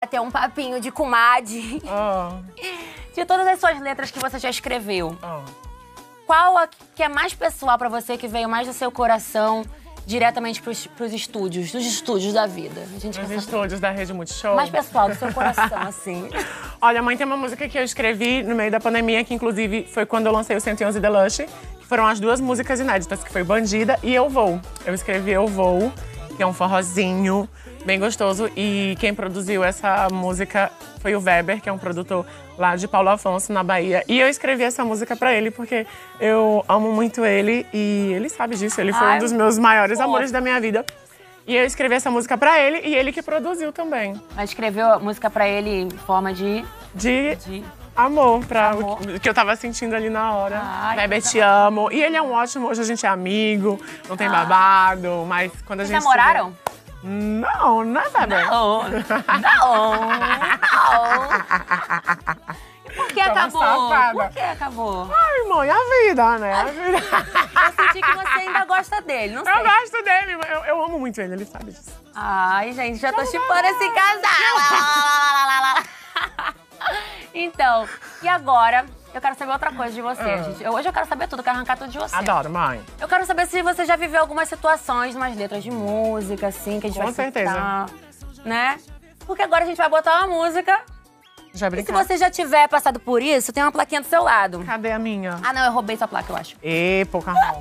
ter um papinho de comadre. De todas as suas letras que você já escreveu, qual a que é mais pessoal pra você, que veio mais do seu coração, diretamente pros estúdios, dos estúdios da vida? Os estúdios da Rede Multishow? Mais pessoal, do seu coração, assim. Olha, mãe, tem uma música que eu escrevi no meio da pandemia, que inclusive foi quando eu lancei o 111 The Lush, que foram as duas músicas inéditas, que foi Bandida e Eu Vou. Eu escrevi Eu Vou, que é um forrozinho bem gostoso, e quem produziu essa música foi o Weber, que é um produtor lá de Paulo Afonso, na Bahia. E eu escrevi essa música pra ele porque eu amo muito ele e ele sabe disso. Ele foi um dos meus maiores amores da minha vida. E eu escrevi essa música pra ele e ele que produziu também. Mas escreveu a música pra ele em forma de amor, o que eu tava sentindo ali na hora. Weber, te amo. E ele é um ótimo, hoje a gente é amigo, não tem babado, mas quando a gente... Vocês namoraram? Não, não é Weber. Não. E por que acabou? Safada. Por que acabou? Ai, mãe, a vida, né? A vida. Eu senti que você ainda gosta dele, não sei. Eu gosto dele, eu amo muito ele sabe disso. Ai, gente, já tô chipando esse casal. Então, e agora? Eu quero saber outra coisa de você, gente. Hoje eu quero saber tudo, eu quero arrancar tudo de você. Adoro, mãe. Eu quero saber se você já viveu algumas situações, umas letras de música, assim, que a gente vai citar. Com certeza. Né? Porque agora a gente vai botar uma música. Já e se você já tiver passado por isso, tem uma plaquinha do seu lado. Cadê a minha? Ah, não, eu roubei sua placa, eu acho. Pocahontas.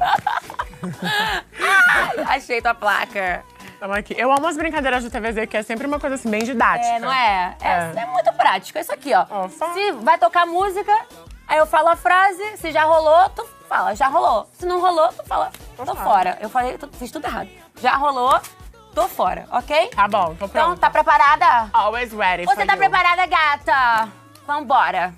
Achei tua placa. Tamo aqui. Eu amo as brincadeiras do TVZ, que é sempre uma coisa assim, bem didática. Não é? É muito prático. É isso aqui, ó. Se vai tocar música, aí eu falo a frase. Se já rolou, tu fala, já rolou. Se não rolou, tu fala, tô fora. Eu falei, fiz tudo errado. Já rolou, tô fora, ok? Tá bom, tô pronta. Então, tá preparada? Always ready. Você tá preparada, gata? Vambora.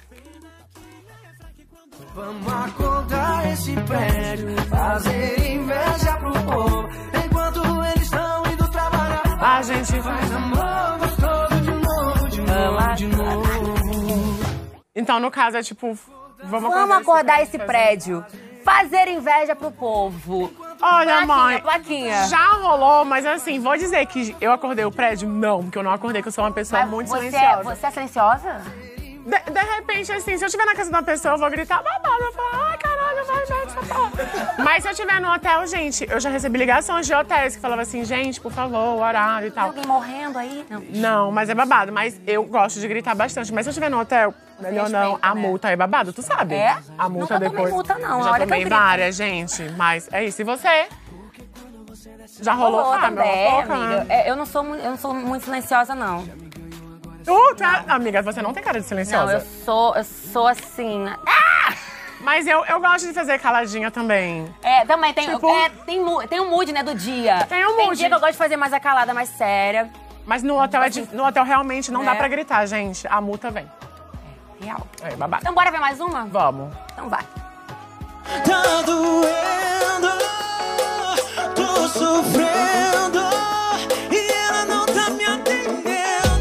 Vamos acordar esse prédio, fazer inveja pro povo. Enquanto eles estão indo trabalhar, a gente faz amor gostoso de novo, de novo. Então, no caso, é tipo, vamos acordar esse prédio. Fazer inveja pro povo. Olha, mãe, plaquinha. Já rolou, mas assim, vou dizer que eu acordei o prédio? Não, porque eu não acordei, que eu sou uma pessoa muito silenciosa. Você é silenciosa? De repente, assim, se eu estiver na casa de uma pessoa, eu vou gritar babado. Eu vou falar, ai, caralho, vai essa porra. Mas se eu estiver no hotel, gente, eu já recebi ligações de hotéis que falavam assim, gente, por favor, horário e tal. Tem alguém morrendo aí? Não, mas é babado. Mas eu gosto de gritar bastante. Mas se eu estiver no hotel, melhor não, a multa é babado, tu sabe? É? A multa depois. Não multa, não. Já tomei várias, gente. Mas é isso. E você? Já rolou também, amiga. Eu não sou muito silenciosa, não. Amiga, você não tem cara de silenciosa. Não, eu sou assim. Mas eu gosto de fazer caladinha também. Também tem. Tipo, tem um mood, né, do dia. Tem um mood. Tem dia que eu gosto de fazer mais a calada, mais séria. Mas no hotel, no hotel realmente não dá pra gritar, gente. A multa vem. Real. Babado. Então bora ver mais uma? Vamos. Então vai. Tá doendo, tô sofrendo e ela não tá me atendendo.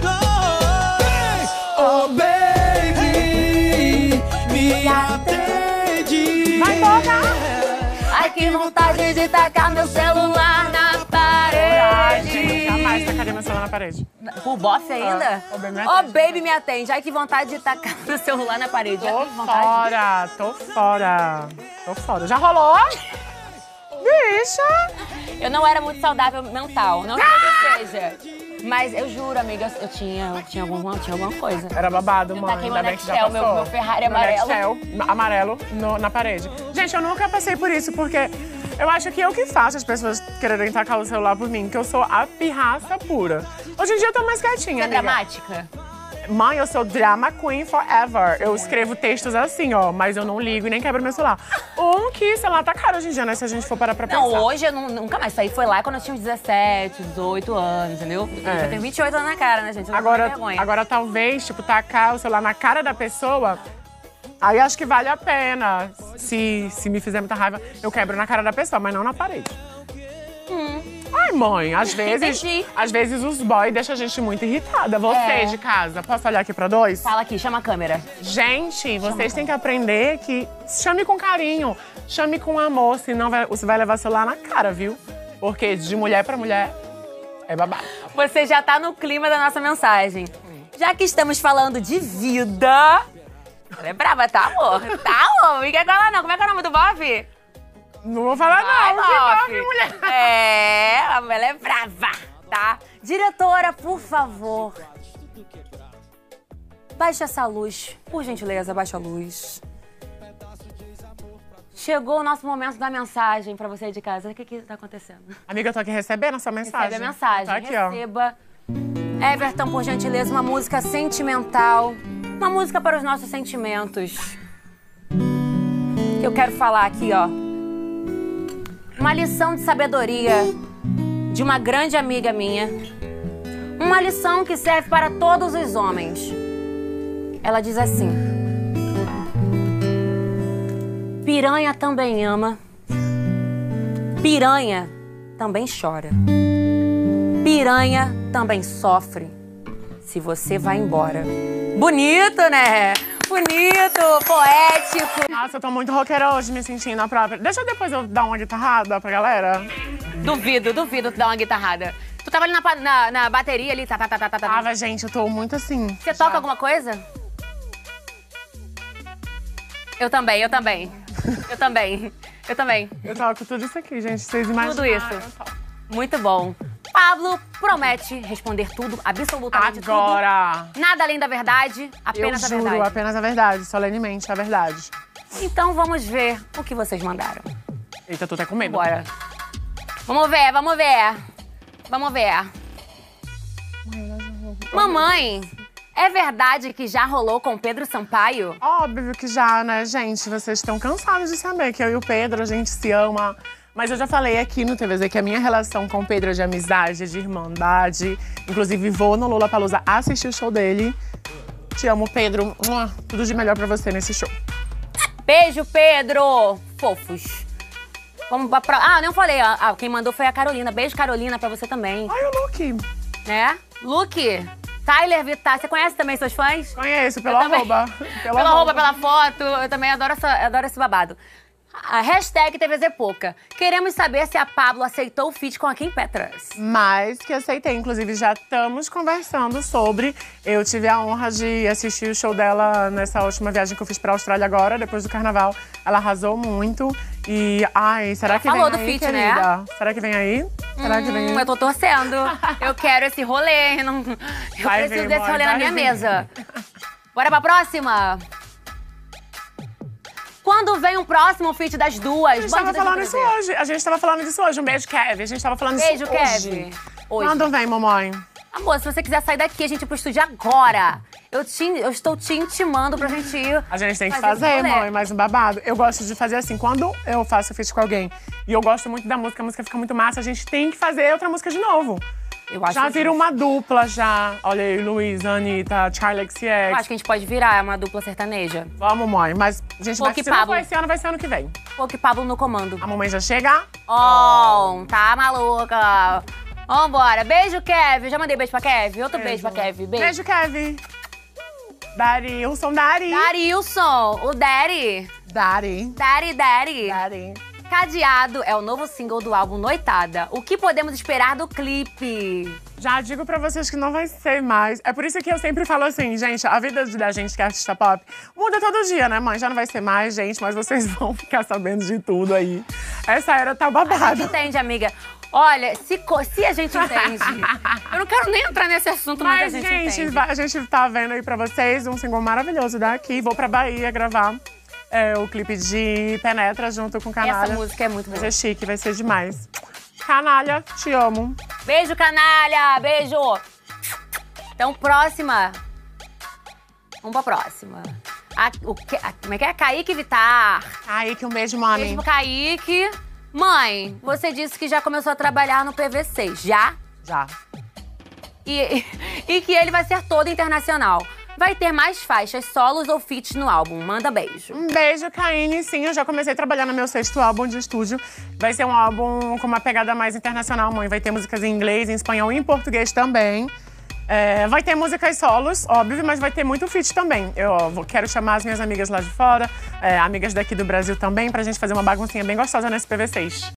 Oh, baby, me atende. Vai tocar. Ai, que vontade de tacar meu celular na parede. Jamais tacaria meu celular na parede. Por bofe ainda? Oh, baby, me atende. Ai, que vontade de tacar meu celular na parede. Tô fora. Já rolou? Bicha! Eu não era muito saudável mental, não sei que seja. Mas eu juro, amiga, eu tinha alguma coisa. Era babado, mãe. Taquei meu Nextel, meu Ferrari amarelo. Nextel amarelo na parede. Gente, eu nunca passei por isso, porque eu acho que eu que faço as pessoas quererem tacar o celular por mim, que eu sou a pirraça pura. Hoje em dia eu tô mais quietinha, Você amiga. É dramática? Mãe, eu sou drama queen forever. Eu escrevo textos assim, ó, mas eu não ligo e nem quebro meu celular. Que celular tá caro hoje em dia, né? Se a gente for parar pra pensar. Não, hoje eu nunca mais. Isso aí foi lá quando eu tinha uns 17, 18 anos, entendeu? Eu tenho 28 anos na cara, né, gente? Eu não tenho vergonha. Agora, talvez, tipo, tacar o celular na cara da pessoa, aí acho que vale a pena. Se me fizer muita raiva, eu quebro na cara da pessoa, mas não na parede. Ai, mãe, às vezes os boys deixam a gente muito irritada. Você de casa, posso olhar aqui pra dois? Fala aqui, chama a câmera. Gente, vocês têm que aprender que chame com carinho, chame com amor, senão você vai levar celular na cara, viu? Porque de mulher pra mulher é babado. Você já tá no clima da nossa mensagem. Já que estamos falando de vida... Ela é brava, tá, amor? Tá, amor? Não fica com ela, não. Como é que é o nome do Bob? Não vou falar Vai, não, Bob. que mulher. É, ela é brava, tá? Diretora, por favor. Baixa essa luz. Por gentileza, baixa a luz. Chegou o nosso momento da mensagem pra você de casa. O que tá acontecendo? Amiga, eu tô aqui recebendo a sua mensagem. Recebe a mensagem. Tá aqui, Receba. Everton, por gentileza, uma música sentimental. Uma música para os nossos sentimentos. Que eu quero falar aqui, ó. Uma lição de sabedoria de uma grande amiga minha. Uma lição que serve para todos os homens. Ela diz assim: piranha também ama. Piranha também chora. Piranha também sofre se você vai embora. Bonito, né? Bonito, poético. Nossa, eu tô muito roqueira hoje, me sentindo a própria. Deixa eu depois eu dar uma guitarrada pra galera. Duvido tu dar uma guitarrada. Tu tava ali na bateria ali, tá. Tava, gente, eu tô muito assim. Você toca alguma coisa? Eu também. Eu toco tudo isso aqui, gente, vocês imaginam. Tudo isso. Muito bom. Pablo promete responder tudo, absolutamente Agora. tudo. Nada além da verdade, apenas a Eu juro, verdade. apenas a verdade, solenemente a verdade. Então vamos ver o que vocês mandaram. Eita, tô até com medo. Bora. Vamos ver. Mamãe, é verdade que já rolou com Pedro Sampaio? Óbvio que já, né, gente? Vocês estão cansados de saber que eu e o Pedro, a gente se ama. Mas eu já falei aqui no TVZ que a minha relação com o Pedro é de amizade, de irmandade. Inclusive, vou no Lollapalooza assistir o show dele. Te amo, Pedro. Tudo de melhor pra você nesse show. Beijo, Pedro! Fofos. Vamos pra... Ah, não falei. Quem mandou foi a Carolina. Beijo, Carolina, pra você também. Ai, o Luke. Né? Luke, Tyler Vittar. Você conhece também seus fãs? Conheço, pelo Eu também. arroba. Pelo arroba, pela foto. Eu também adoro esse babado. A hashtag TVZ Pouca. Queremos saber se a Pablo aceitou o feat com a Kim Petras. Mas que aceitei. Inclusive, já estamos conversando sobre. Eu tive a honra de assistir o show dela nessa última viagem que eu fiz pra Austrália agora, depois do carnaval. Ela arrasou muito. E, ai, será que falou vem do aí, feat, querida? né? Será que vem aí? Será que vem aí? Eu tô torcendo. Eu quero esse rolê. Eu Vai preciso vir, desse amor, rolê na vai minha vir. mesa. Bora pra próxima? Quando vem o próximo feat das duas? A gente tava falando isso hoje. A gente tava falando disso hoje. Um beijo, Kev. A gente tava falando Beijo, isso Kev. hoje. Hoje. Quando vem, mamãe? Amor, se você quiser sair daqui, a gente ir pro estúdio agora. Eu estou te intimando pra gente ir. A gente tem que esse fazer, rolê. mãe, mais um babado. Eu gosto de fazer assim, quando eu faço feat com alguém e eu gosto muito da música, a música fica muito massa, a gente tem que fazer outra música de novo. Eu acho Já justo. vira uma dupla, já. Olha aí, Luísa, Anitta, Charli XCX. Eu acho que a gente pode virar uma dupla sertaneja. Vamos, mãe. Mas, gente, Pouco se e não Pablo. for esse ano, vai ser ano que vem. Pouco e Pablo no comando. A mamãe já chega. Tá maluca. Vambora. Beijo, Kev. Já mandei beijo pra Kev. Outro beijo pra Kev. Beijo, Kev. Darilson, Dari. Darilson, o Daddy. Dari. Daddy. Cadeado é o novo single do álbum Noitada. O que podemos esperar do clipe? Já digo pra vocês que não vai ser mais. É por isso que eu sempre falo assim, gente, a vida da gente que é artista pop muda todo dia, né, mãe? Já não vai ser mais, gente, mas vocês vão ficar sabendo de tudo aí. Essa era tá A babada. gente entende, amiga. Olha, se a gente entende... Eu não quero nem entrar nesse assunto, mas a gente entende. A gente tá vendo aí pra vocês um single maravilhoso daqui. Vou pra Bahia gravar o clipe de Penetra junto com Canalha. Essa música é muito boa. Vai ser chique, vai ser demais. Canalha, te amo. Beijo, canalha! Beijo! Então, próxima. Vamos pra próxima. Como é que é? Kaique Vittar. Kaique, um beijo, mami. Beijo pro Kaique. Mãe, você disse que já começou a trabalhar no PV6. Já? Já. E que ele vai ser todo internacional. Vai ter mais faixas, solos ou feats no álbum. Manda beijo. Um beijo, Caine. Sim, eu já comecei a trabalhar no meu 6º álbum de estúdio. Vai ser um álbum com uma pegada mais internacional, mãe. Vai ter músicas em inglês, em espanhol e em português também. Vai ter músicas solos, óbvio, mas vai ter muito feat também. Eu quero chamar as minhas amigas lá de fora, amigas daqui do Brasil também, pra gente fazer uma baguncinha bem gostosa nesse PV6.